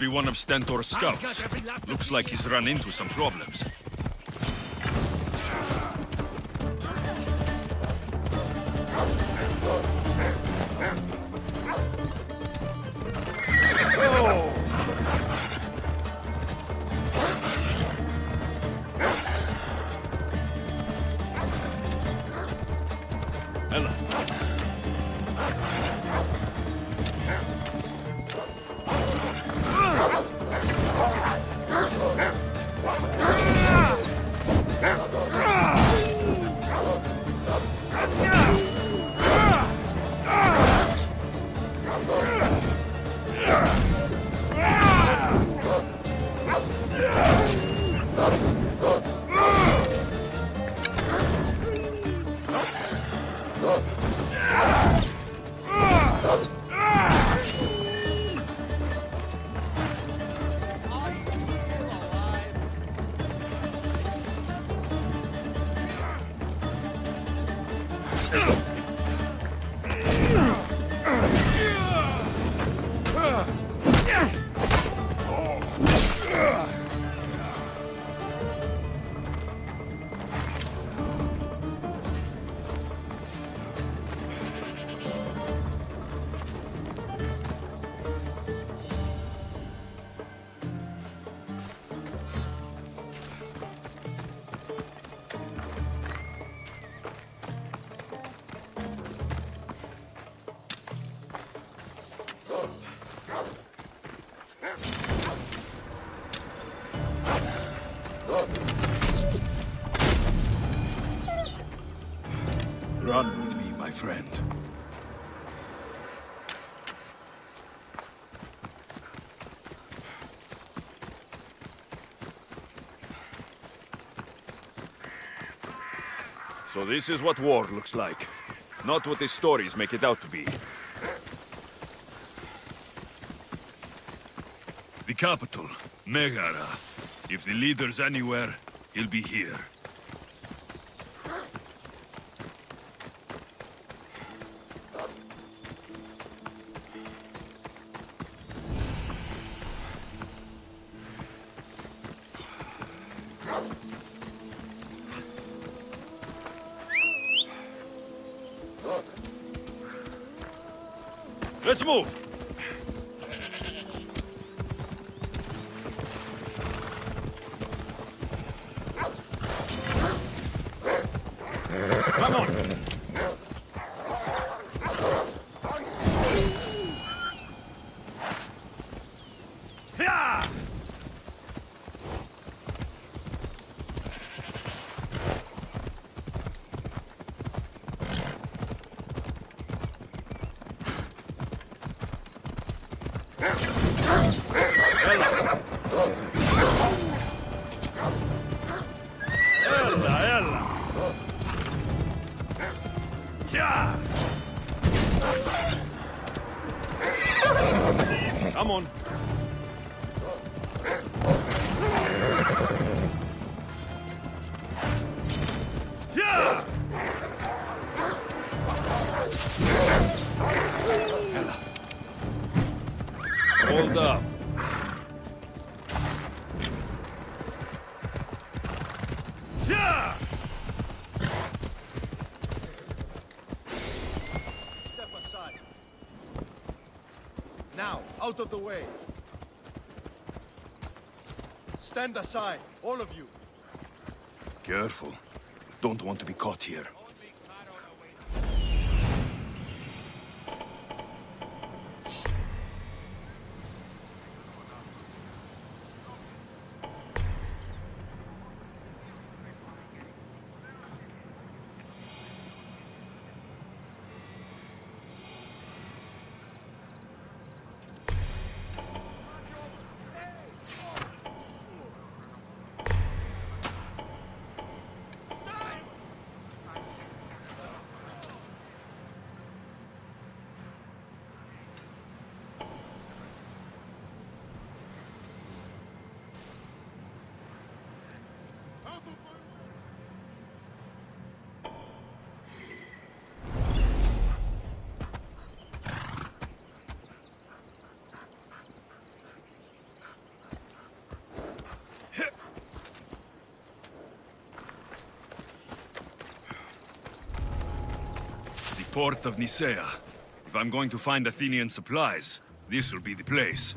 be one of Stentor's scouts. Looks like he's run into some problems. Run with me, my friend. So this is what war looks like. Not what the stories make it out to be. The capital, Megara. If the leader's anywhere, he'll be here. Let's move! Come on! Yeah! Come on. Yeah! Hold up. Yeah! Step aside. Now, out of the way. Stand aside, all of you. Careful. Don't want to be caught here. port of Nicaea. If I'm going to find Athenian supplies, this will be the place.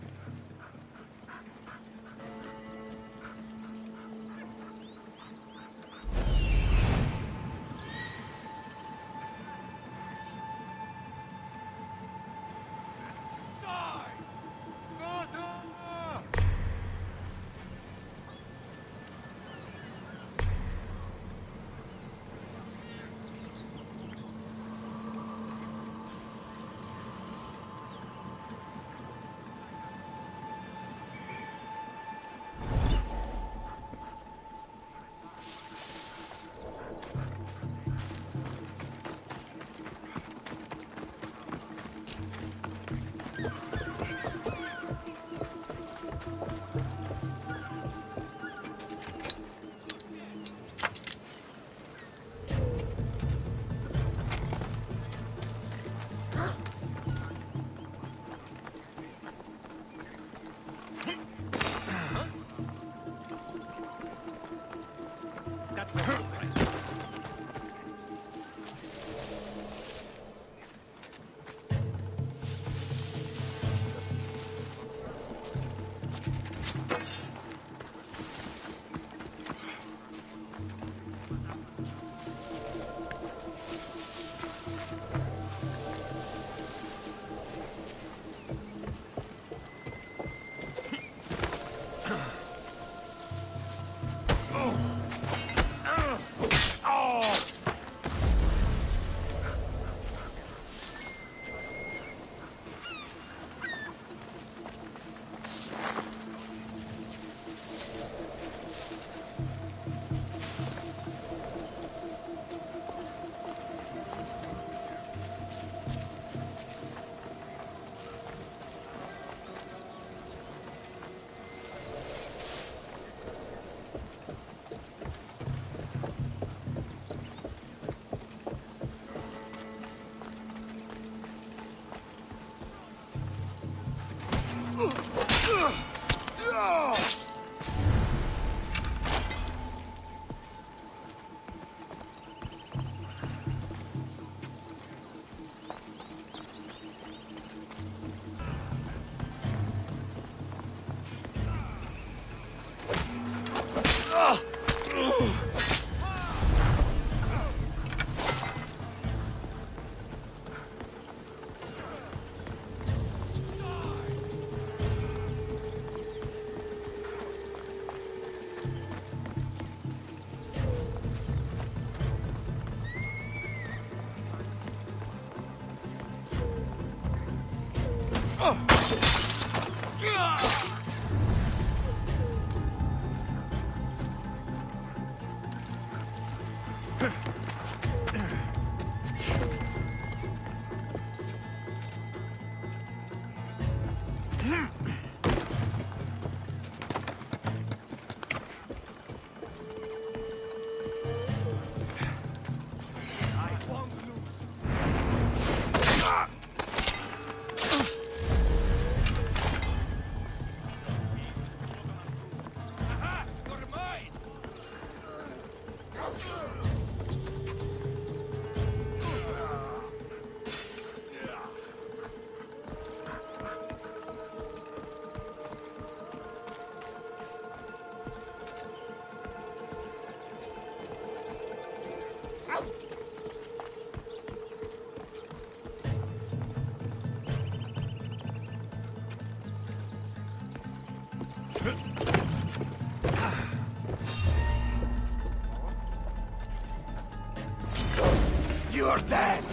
You're dead!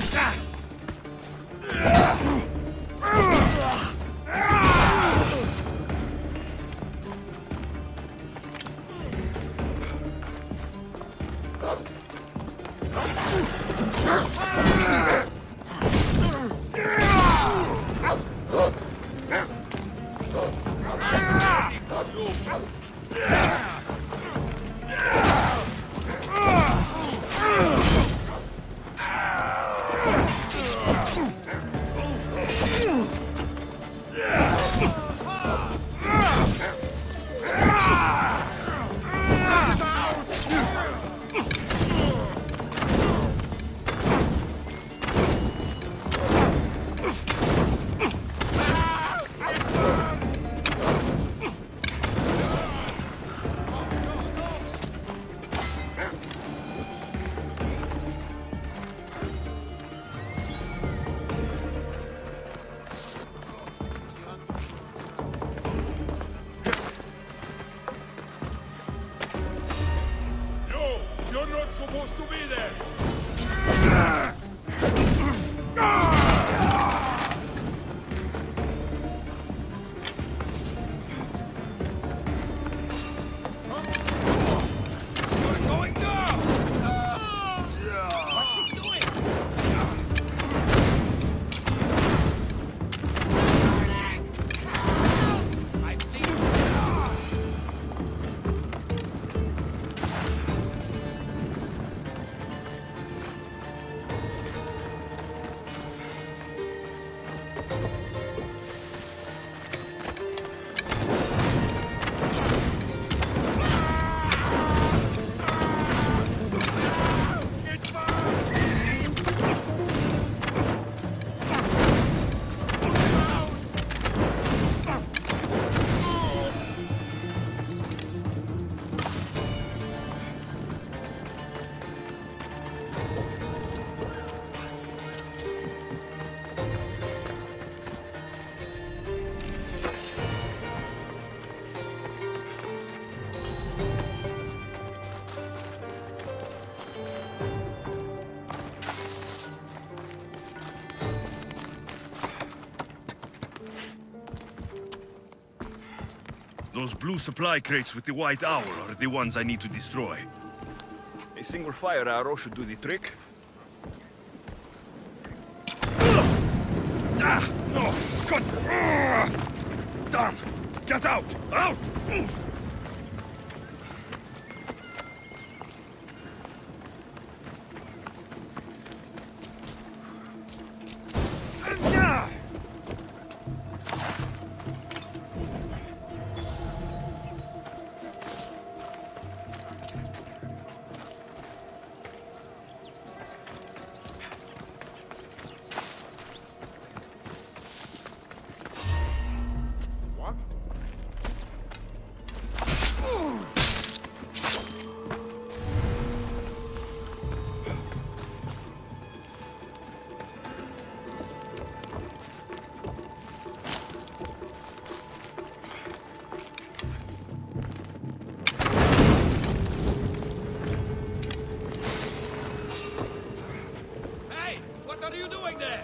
Those blue supply crates with the white owl are the ones I need to destroy. A single fire arrow should do the trick. Ah! No! Scott! Ah! Damn! Get out! Out! What are you doing there?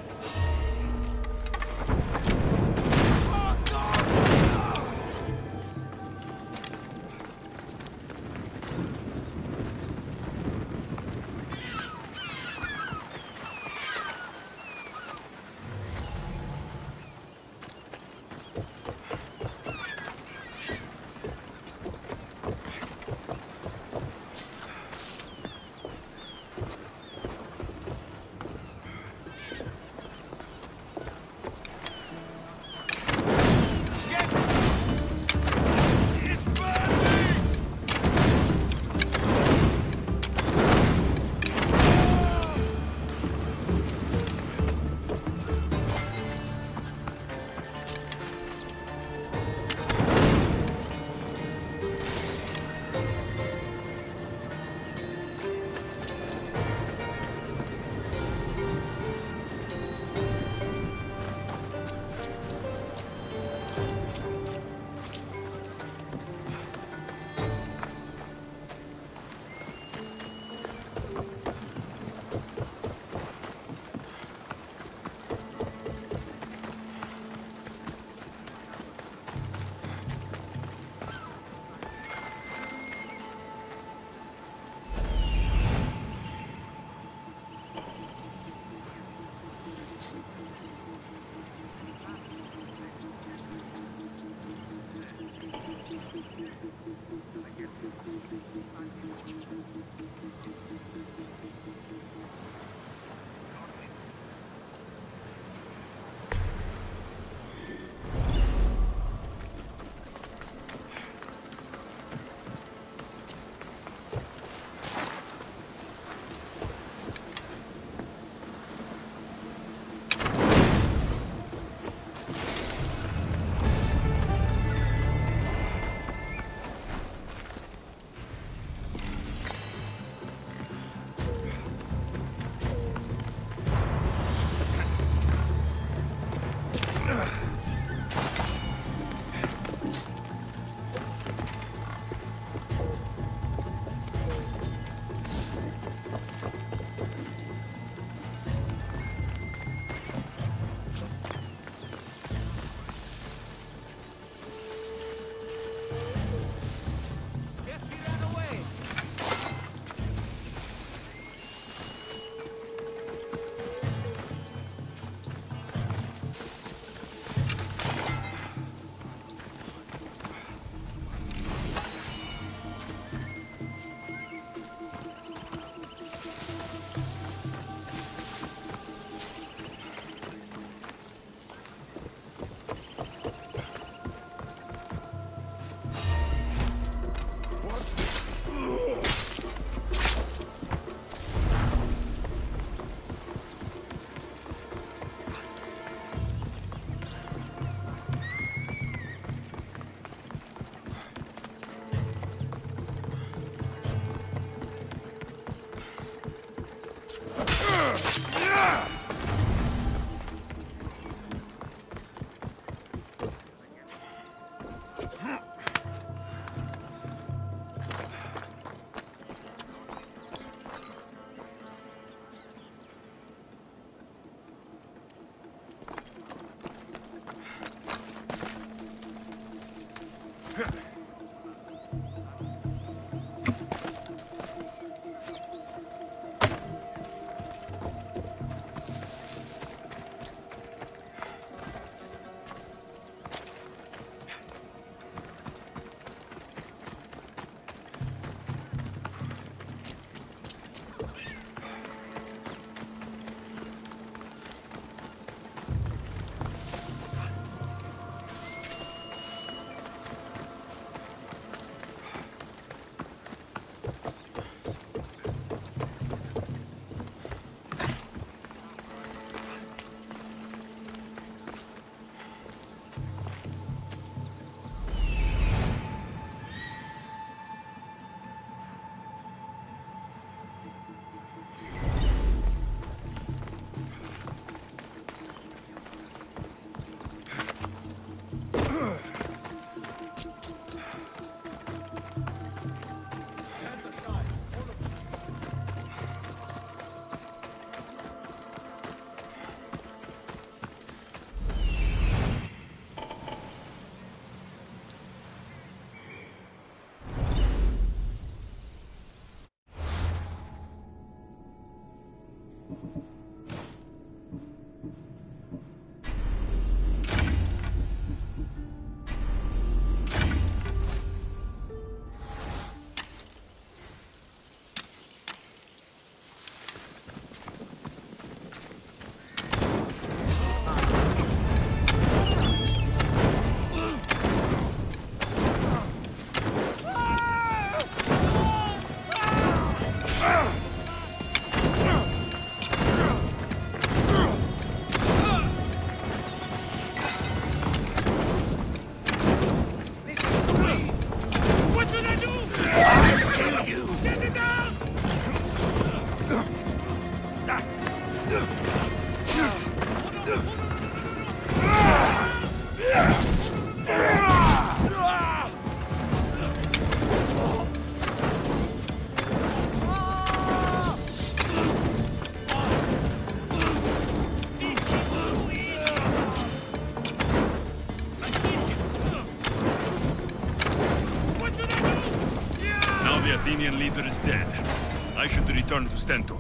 Athenian leader is dead. I should return to Stentor.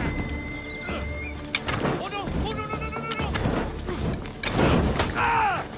Oh no! Oh no! No! No! No! No!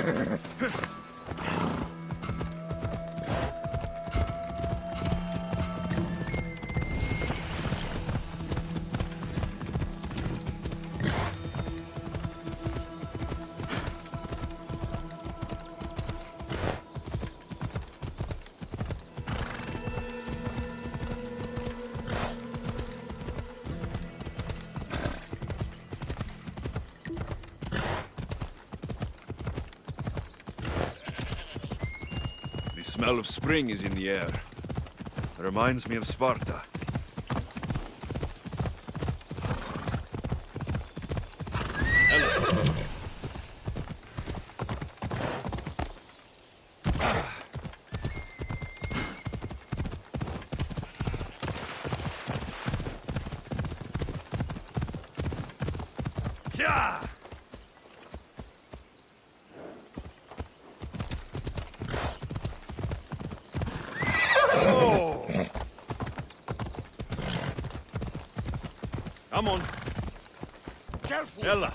The smell of spring is in the air. Reminds me of Sparta. Yeah! Come on. Careful! Ella.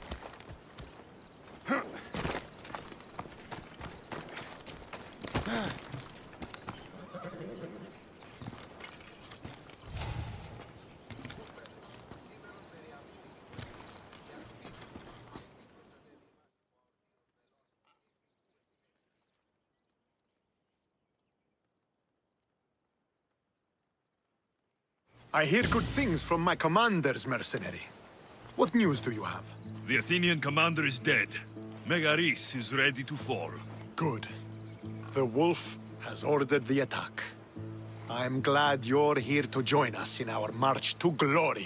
I hear good things from my commanders, mercenary. What news do you have? The Athenian commander is dead. Megaris is ready to fall. Good. The wolf has ordered the attack. I'm glad you're here to join us in our march to glory.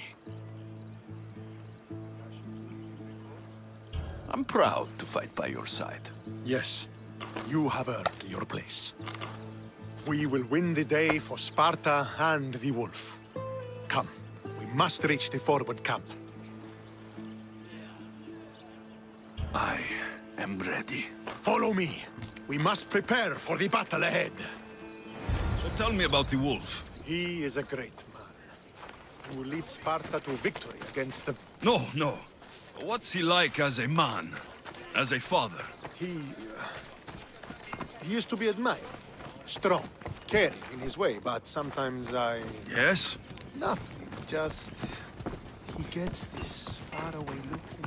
I'm proud to fight by your side. Yes, you have earned your place. We will win the day for Sparta and the wolf. Come, we must reach the forward camp. I am ready. Follow me. We must prepare for the battle ahead. So tell me about the wolf. He is a great man. He will lead Sparta to victory against the... No. What's he like as a man? As a father? He used to be admired. Strong, caring in his way, but sometimes Yes? Nothing, just... He gets this faraway look in